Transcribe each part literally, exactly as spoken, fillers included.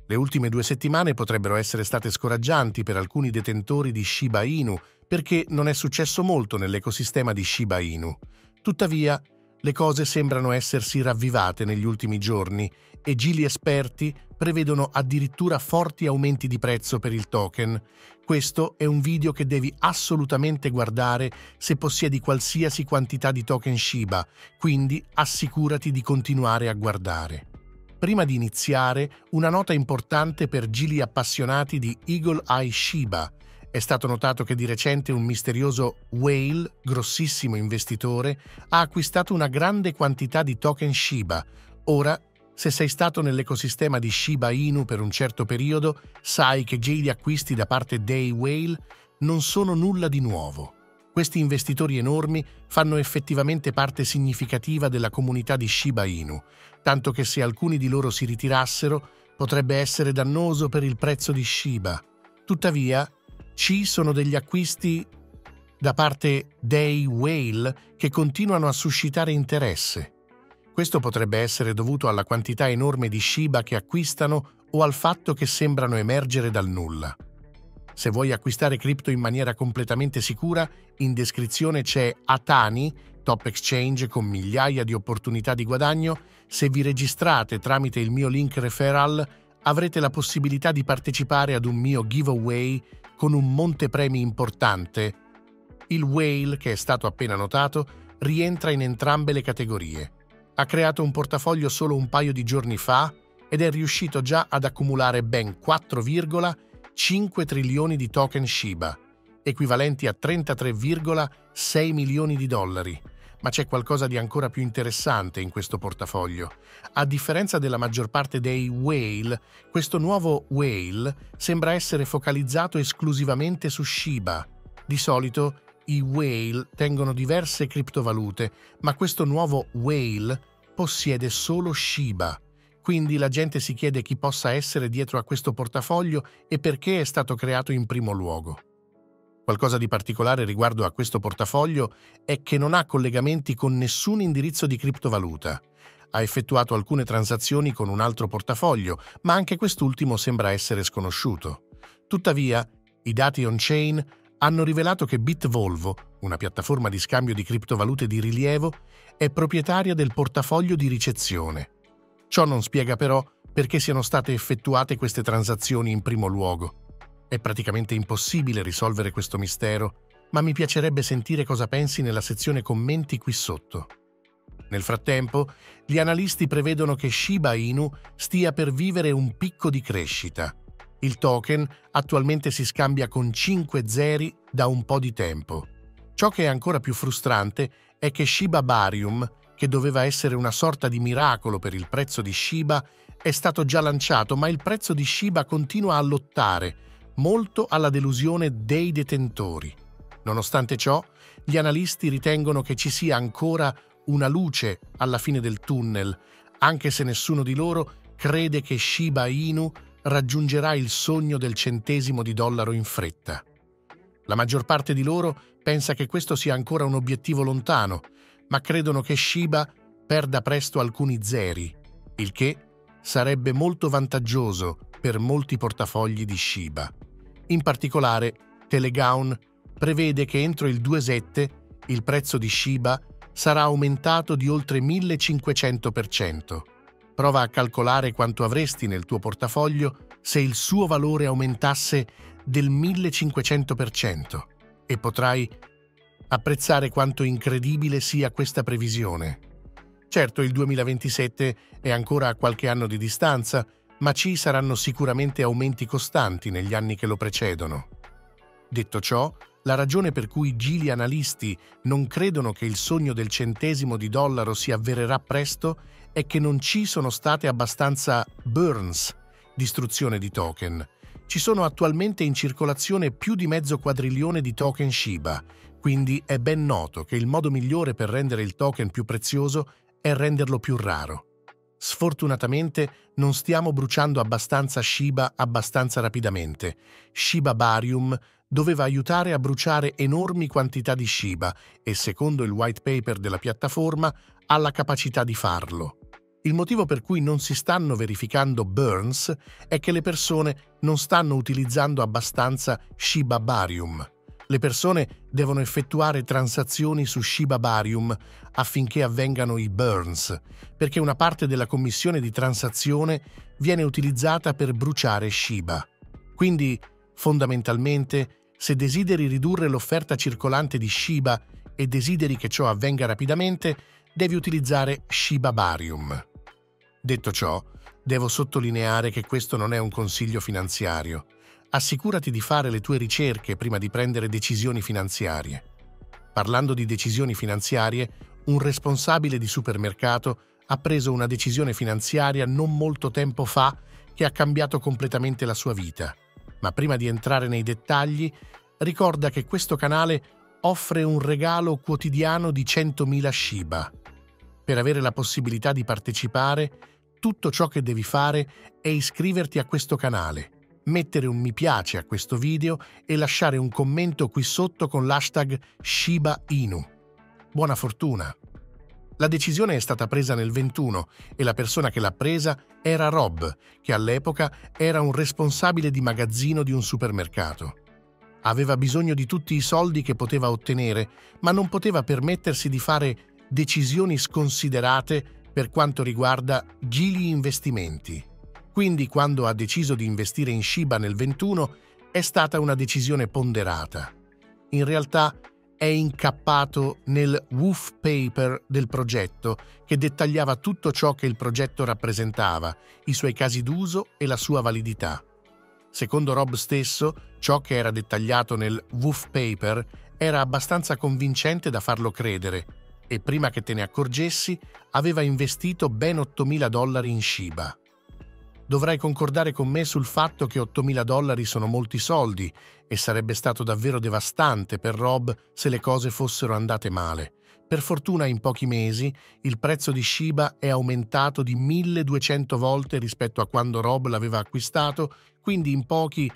Le ultime due settimane potrebbero essere state scoraggianti per alcuni detentori di Shiba Inu perché non è successo molto nell'ecosistema di Shiba Inu. Tuttavia, le cose sembrano essersi ravvivate negli ultimi giorni e gili esperti prevedono addirittura forti aumenti di prezzo per il token. Questo è un video che devi assolutamente guardare se possiedi qualsiasi quantità di token Shiba, quindi assicurati di continuare a guardare. Prima di iniziare, una nota importante per gili appassionati di Eagle Eye Shiba. È stato notato che di recente un misterioso whale, grossissimo investitore, ha acquistato una grande quantità di token Shiba. Ora, se sei stato nell'ecosistema di Shiba Inu per un certo periodo, sai che gli acquisti da parte dei whale non sono nulla di nuovo. Questi investitori enormi fanno effettivamente parte significativa della comunità di Shiba Inu, tanto che se alcuni di loro si ritirassero, potrebbe essere dannoso per il prezzo di Shiba. Tuttavia, ci sono degli acquisti da parte dei whale che continuano a suscitare interesse. Questo potrebbe essere dovuto alla quantità enorme di Shiba che acquistano o al fatto che sembrano emergere dal nulla. Se vuoi acquistare cripto in maniera completamente sicura, in descrizione c'è Atani, top exchange con migliaia di opportunità di guadagno. Se vi registrate tramite il mio link referral, avrete la possibilità di partecipare ad un mio giveaway con un monte premi importante. Il whale, che è stato appena notato, rientra in entrambe le categorie. Ha creato un portafoglio solo un paio di giorni fa ed è riuscito già ad accumulare ben quattro virgola cinque trilioni di token Shiba, equivalenti a trentatré virgola sei milioni di dollari. Ma c'è qualcosa di ancora più interessante in questo portafoglio. A differenza della maggior parte dei whale, questo nuovo whale sembra essere focalizzato esclusivamente su Shiba. Di solito i whale tengono diverse criptovalute, ma questo nuovo whale possiede solo Shiba. Quindi la gente si chiede chi possa essere dietro a questo portafoglio e perché è stato creato in primo luogo. Qualcosa di particolare riguardo a questo portafoglio è che non ha collegamenti con nessun indirizzo di criptovaluta. Ha effettuato alcune transazioni con un altro portafoglio, ma anche quest'ultimo sembra essere sconosciuto. Tuttavia, i dati on-chain hanno rivelato che Bitvolvo, una piattaforma di scambio di criptovalute di rilievo, è proprietaria del portafoglio di ricezione. Ciò non spiega però perché siano state effettuate queste transazioni in primo luogo. È praticamente impossibile risolvere questo mistero, ma mi piacerebbe sentire cosa pensi nella sezione commenti qui sotto. Nel frattempo, gli analisti prevedono che Shiba Inu stia per vivere un picco di crescita. Il token attualmente si scambia con cinque zeri da un po' di tempo. Ciò che è ancora più frustrante è che Shiba Barium, che doveva essere una sorta di miracolo per il prezzo di Shiba, è stato già lanciato, ma il prezzo di Shiba continua a lottare, molto alla delusione dei detentori. Nonostante ciò, gli analisti ritengono che ci sia ancora una luce alla fine del tunnel, anche se nessuno di loro crede che Shiba Inu raggiungerà il sogno del centesimo di dollaro in fretta. La maggior parte di loro pensa che questo sia ancora un obiettivo lontano, ma credono che Shiba perda presto alcuni zeri, il che sarebbe molto vantaggioso per molti portafogli di Shiba. In particolare, Telegaon prevede che entro il due sette il prezzo di Shiba sarà aumentato di oltre millecinquecento per cento. Prova a calcolare quanto avresti nel tuo portafoglio se il suo valore aumentasse del millecinquecento per cento e potrai apprezzare quanto incredibile sia questa previsione. Certo, il duemilaventisette è ancora a qualche anno di distanza, ma ci saranno sicuramente aumenti costanti negli anni che lo precedono. Detto ciò, la ragione per cui gli analisti non credono che il sogno del centesimo di dollaro si avvererà presto è che non ci sono state abbastanza burns, distruzione di token. Ci sono attualmente in circolazione più di mezzo quadrilione di token Shiba, quindi è ben noto che il modo migliore per rendere il token più prezioso è renderlo più raro. Sfortunatamente non stiamo bruciando abbastanza Shiba abbastanza rapidamente. Shiba Barium doveva aiutare a bruciare enormi quantità di Shiba e, secondo il white paper della piattaforma, ha la capacità di farlo. Il motivo per cui non si stanno verificando burns è che le persone non stanno utilizzando abbastanza Shiba Barium. Le persone devono effettuare transazioni su Shiba Barium affinché avvengano i burns, perché una parte della commissione di transazione viene utilizzata per bruciare Shiba. Quindi, fondamentalmente, se desideri ridurre l'offerta circolante di Shiba e desideri che ciò avvenga rapidamente, devi utilizzare Shiba Barium. Detto ciò, devo sottolineare che questo non è un consiglio finanziario. Assicurati di fare le tue ricerche prima di prendere decisioni finanziarie. Parlando di decisioni finanziarie, un responsabile di supermercato ha preso una decisione finanziaria non molto tempo fa che ha cambiato completamente la sua vita. Ma prima di entrare nei dettagli, ricorda che questo canale offre un regalo quotidiano di centomila Shiba. Per avere la possibilità di partecipare, tutto ciò che devi fare è iscriverti a questo canale, mettere un mi piace a questo video e lasciare un commento qui sotto con l'hashtag Shiba Inu. Buona fortuna! La decisione è stata presa nel ventuno e la persona che l'ha presa era Rob, che all'epoca era un responsabile di magazzino di un supermercato. Aveva bisogno di tutti i soldi che poteva ottenere, ma non poteva permettersi di fare decisioni sconsiderate per quanto riguarda gli investimenti. Quindi, quando ha deciso di investire in Shiba nel ventuno, è stata una decisione ponderata. In realtà, è incappato nel woof paper del progetto, che dettagliava tutto ciò che il progetto rappresentava, i suoi casi d'uso e la sua validità. Secondo Rob stesso, ciò che era dettagliato nel woof paper era abbastanza convincente da farlo credere, e prima che te ne accorgessi, aveva investito ben ottomila dollari in Shiba. Dovrai concordare con me sul fatto che ottomila dollari sono molti soldi e sarebbe stato davvero devastante per Rob se le cose fossero andate male. Per fortuna in pochi mesi il prezzo di Shiba è aumentato di milleduecento volte rispetto a quando Rob l'aveva acquistato, quindi in pochi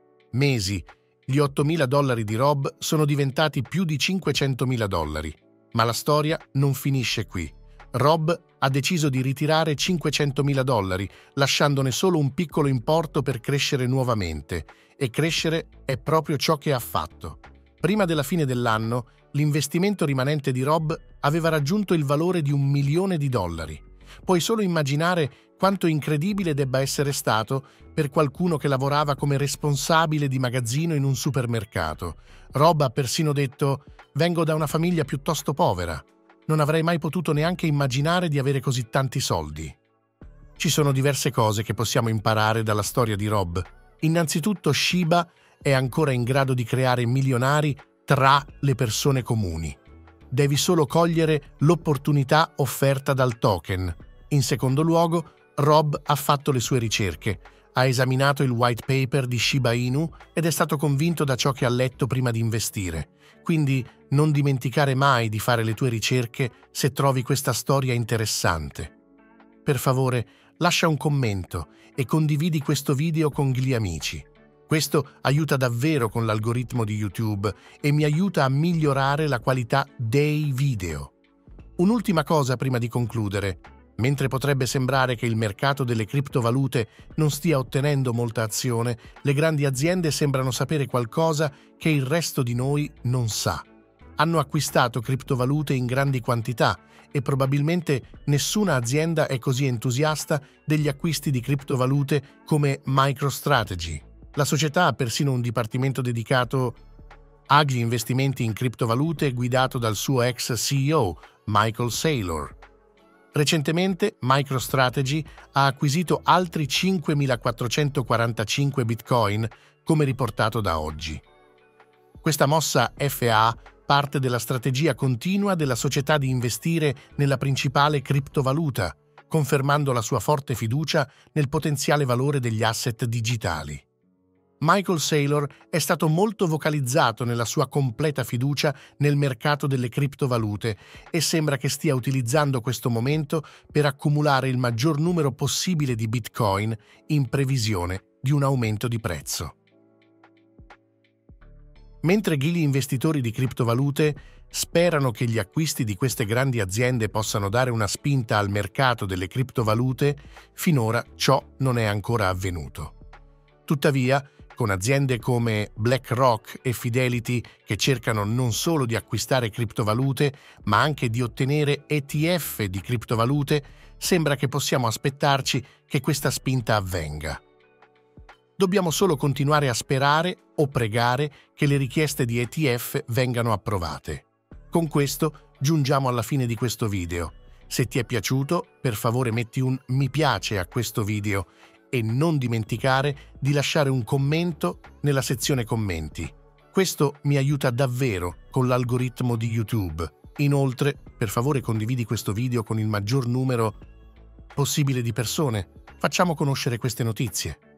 mesi gli ottomila dollari di Rob sono diventati più di cinquecentomila dollari. Ma la storia non finisce qui. Rob ha deciso di ritirare cinquecentomila dollari, lasciandone solo un piccolo importo per crescere nuovamente, e crescere è proprio ciò che ha fatto. Prima della fine dell'anno, l'investimento rimanente di Rob aveva raggiunto il valore di un milione di dollari. Puoi solo immaginare quanto incredibile debba essere stato per qualcuno che lavorava come responsabile di magazzino in un supermercato. Rob ha persino detto: «Vengo da una famiglia piuttosto povera. Non avrei mai potuto neanche immaginare di avere così tanti soldi». Ci sono diverse cose che possiamo imparare dalla storia di Rob. Innanzitutto, Shiba è ancora in grado di creare milionari tra le persone comuni. Devi solo cogliere l'opportunità offerta dal token. In secondo luogo, Rob ha fatto le sue ricerche, ha esaminato il white paper di Shiba Inu ed è stato convinto da ciò che ha letto prima di investire. Quindi non dimenticare mai di fare le tue ricerche se trovi questa storia interessante. Per favore, lascia un commento e condividi questo video con gli amici. Questo aiuta davvero con l'algoritmo di YouTube e mi aiuta a migliorare la qualità dei video. Un'ultima cosa prima di concludere. Mentre potrebbe sembrare che il mercato delle criptovalute non stia ottenendo molta azione, le grandi aziende sembrano sapere qualcosa che il resto di noi non sa. Hanno acquistato criptovalute in grandi quantità e probabilmente nessuna azienda è così entusiasta degli acquisti di criptovalute come MicroStrategy. La società ha persino un dipartimento dedicato agli investimenti in criptovalute guidato dal suo ex C E O, Michael Saylor. Recentemente MicroStrategy ha acquisito altri cinquemilaquattrocentoquarantacinque bitcoin, come riportato da Oggi. Questa mossa F A parte della strategia continua della società di investire nella principale criptovaluta, confermando la sua forte fiducia nel potenziale valore degli asset digitali. Michael Saylor è stato molto vocalizzato nella sua completa fiducia nel mercato delle criptovalute e sembra che stia utilizzando questo momento per accumulare il maggior numero possibile di Bitcoin in previsione di un aumento di prezzo. Mentre gli investitori di criptovalute sperano che gli acquisti di queste grandi aziende possano dare una spinta al mercato delle criptovalute, finora ciò non è ancora avvenuto. Tuttavia, con aziende come BlackRock e Fidelity che cercano non solo di acquistare criptovalute, ma anche di ottenere E T F di criptovalute, sembra che possiamo aspettarci che questa spinta avvenga. Dobbiamo solo continuare a sperare o pregare che le richieste di E T F vengano approvate. Con questo giungiamo alla fine di questo video. Se ti è piaciuto, per favore metti un mi piace a questo video e non dimenticare di lasciare un commento nella sezione commenti. Questo mi aiuta davvero con l'algoritmo di YouTube. Inoltre, per favore condividi questo video con il maggior numero possibile di persone. Facciamo conoscere queste notizie.